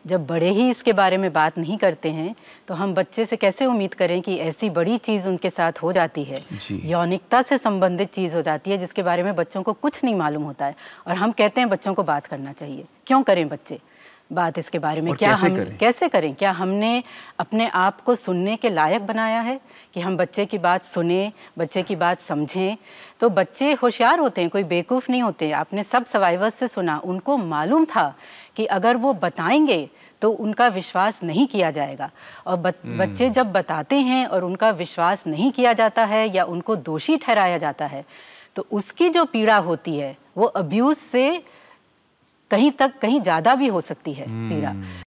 जब बड़े ही इसके बारे में बात नहीं करते हैं तो हम बच्चे से कैसे उम्मीद करें कि ऐसी बड़ी चीज़ उनके साथ हो जाती है, यौनिकता से संबंधित चीज़ हो जाती है जिसके बारे में बच्चों को कुछ नहीं मालूम होता है, और हम कहते हैं बच्चों को बात करना चाहिए। क्यों करें बच्चे बात इसके बारे में? क्या हम कैसे करें? क्या हमने अपने आप को सुनने के लायक बनाया है कि हम बच्चे की बात सुने, बच्चे की बात समझें? तो बच्चे होशियार होते हैं, कोई बेवकूफ़ नहीं होते। आपने सब सर्वाइवर्स से सुना, उनको मालूम था कि अगर वो बताएंगे तो उनका विश्वास नहीं किया जाएगा, और बच्चे जब बताते हैं और उनका विश्वास नहीं किया जाता है या उनको दोषी ठहराया जाता है तो उसकी जो पीड़ा होती है वो अब्यूज़ से कहीं ज़्यादा भी हो सकती है पीड़ा।